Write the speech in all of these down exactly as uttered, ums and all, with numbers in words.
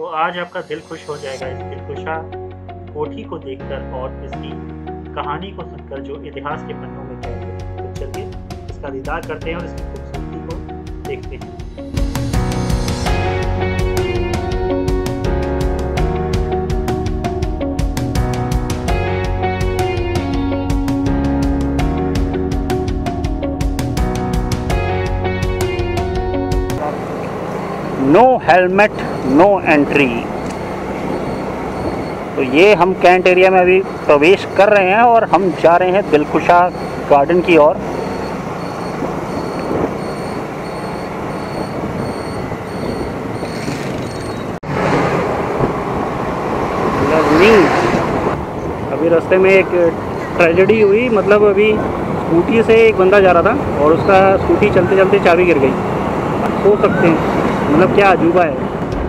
तो आज आपका दिल खुश हो जाएगा इस दिलखुशा कोठी को देखकर और इसकी कहानी को सुनकर जो इतिहास के पन्नों में कैद है। तो चलिए इसका दीदार करते हैं और इसकी खूबसूरती को देखते हैं। No helmet no entry. तो ये हम कैंट एरिया में अभी प्रवेश कर रहे हैं और हम जा रहे हैं दिलखुशा गार्डन की ओर। अभी रास्ते में एक ट्रेजेडी हुई, मतलब अभी स्कूटी से एक बंदा जा रहा था और उसका स्कूटी चलते चलते चाबी गिर गई। सो सकते हैं, मतलब क्या अजूबा है।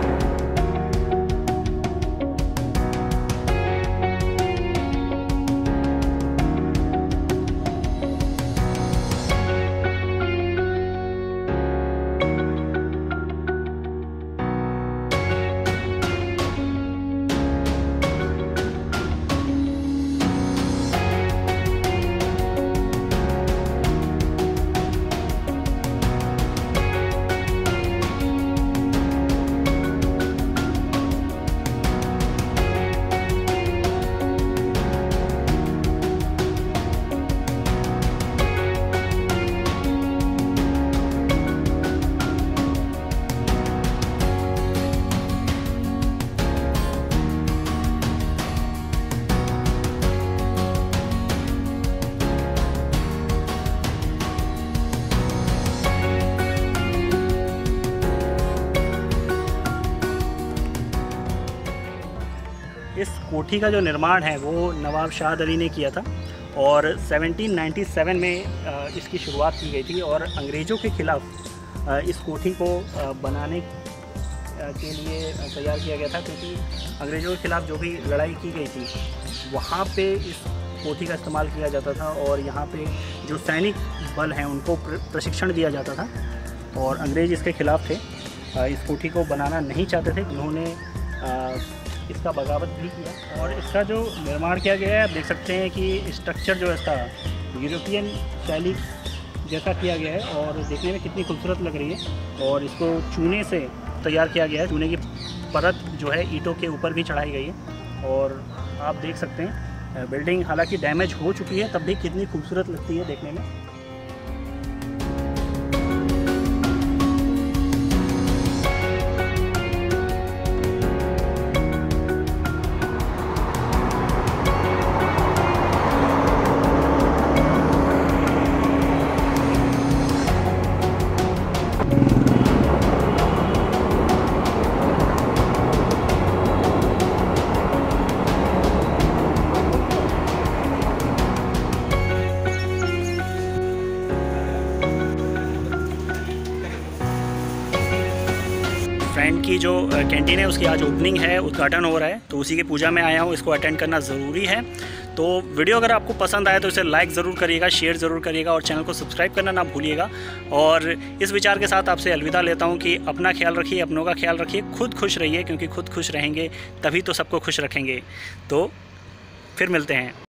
इस कोठी का जो निर्माण है वो नवाब शाह अली ने किया था और सत्रह सौ सत्तानवे में इसकी शुरुआत की गई थी और अंग्रेज़ों के ख़िलाफ़ इस कोठी को बनाने के लिए तैयार किया गया था, क्योंकि अंग्रेज़ों के ख़िलाफ़ जो भी लड़ाई की गई थी वहाँ पे इस कोठी का इस्तेमाल किया जाता था और यहाँ पे जो सैनिक बल हैं उनको प्रशिक्षण दिया जाता था और अंग्रेज़ इसके ख़िलाफ़ थे। इस कोठी को बनाना नहीं चाहते थे, उन्होंने इसका बगावत भी किया और इसका जो निर्माण किया गया है आप देख सकते हैं कि स्ट्रक्चर जो है इसका यूरोपियन शैली जैसा किया गया है और देखने में कितनी खूबसूरत लग रही है। और इसको चूने से तैयार किया गया है, चूने की परत जो है ईंटों के ऊपर भी चढ़ाई गई है और आप देख सकते हैं बिल्डिंग हालांकि डैमेज हो चुकी है तब भी कितनी खूबसूरत लगती है देखने में। फ्रेंड की जो कैंटीन है उसकी आज ओपनिंग है, उद्घाटन हो रहा है, तो उसी की पूजा में आया हूँ। इसको अटेंड करना ज़रूरी है। तो वीडियो अगर आपको पसंद आए तो इसे लाइक ज़रूर करिएगा, शेयर ज़रूर करिएगा और चैनल को सब्सक्राइब करना ना भूलिएगा। और इस विचार के साथ आपसे अलविदा लेता हूँ कि अपना ख्याल रखिए, अपनों का ख्याल रखिए, खुद खुश रहिए, क्योंकि खुद खुश रहेंगे तभी तो सबको खुश रखेंगे। तो फिर मिलते हैं।